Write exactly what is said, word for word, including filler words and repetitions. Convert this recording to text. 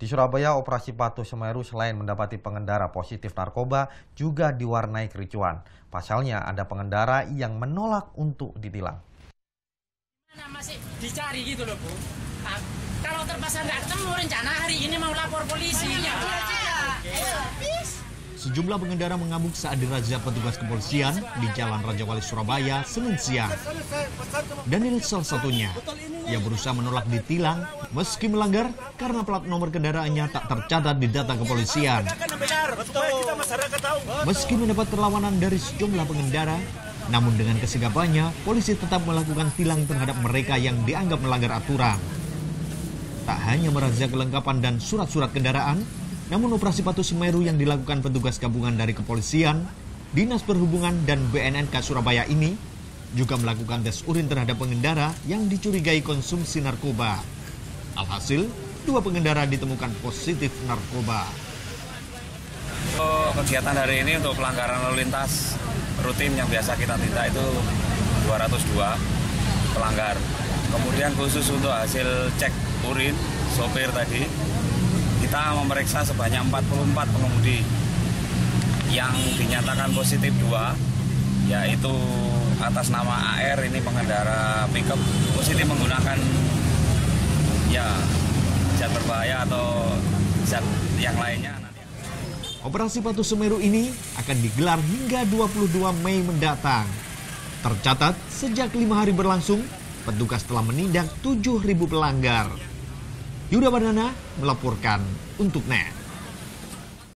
Di Surabaya, operasi Patuh Semeru selain mendapati pengendara positif narkoba juga diwarnai kericuan. Pasalnya ada pengendara yang menolak untuk ditilang. Masih dicari gitu loh, Bu. Nah, kalau terpaksa nggak ketemu, rencana hari ini mau lapor polisi. Ya. Sejumlah pengendara mengamuk saat dirazia petugas kepolisian di Jalan Raja Wali Surabaya Senin siang. Daniel salah satunya. Ia berusaha menolak ditilang meski melanggar karena plat nomor kendaraannya tak tercatat di data kepolisian. Meski mendapat perlawanan dari sejumlah pengendara, namun dengan kesigapannya, polisi tetap melakukan tilang terhadap mereka yang dianggap melanggar aturan. Tak hanya merazia kelengkapan dan surat-surat kendaraan, namun operasi Patuh Semeru yang dilakukan petugas gabungan dari kepolisian, Dinas Perhubungan dan B N N K Surabaya ini juga melakukan tes urin terhadap pengendara yang dicurigai konsumsi narkoba. Alhasil, dua pengendara ditemukan positif narkoba. Oh, kegiatan hari ini untuk pelanggaran lalu lintas rutin yang biasa kita tindak itu dua ratus dua pelanggar. Kemudian khusus untuk hasil cek urin sopir tadi, kita memeriksa sebanyak empat puluh empat pengemudi yang dinyatakan positif dua, yaitu atas nama A R, ini pengendara pickup, positif menggunakan ya zat berbahaya atau zat yang lainnya. Operasi Patuh Semeru ini akan digelar hingga dua puluh dua Mei mendatang. Tercatat sejak lima hari berlangsung, petugas telah menindak tujuh ribu pelanggar. Yuda Bandana melaporkan untuk N E T.